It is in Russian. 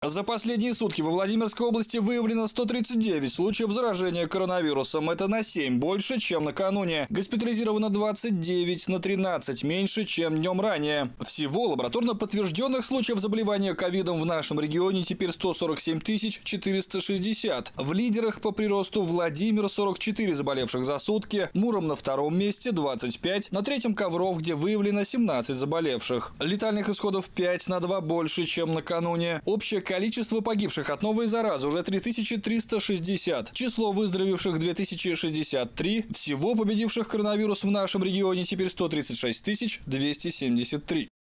За последние сутки во Владимирской области выявлено 139 случаев заражения коронавирусом. Это на 7 больше, чем накануне. Госпитализировано 29, на 13 меньше, чем днем ранее. Всего лабораторно подтвержденных случаев заболевания ковидом в нашем регионе теперь 147 460. В лидерах по приросту Владимир — 44 заболевших за сутки, Муром на втором месте — 25, на третьем Ковров, где выявлено 17 заболевших. Летальных исходов 5 на 2 больше, чем накануне. Общее количество погибших от новой заразы уже 3360. Число выздоровевших 2063. Всего победивших коронавирус в нашем регионе теперь 136 273.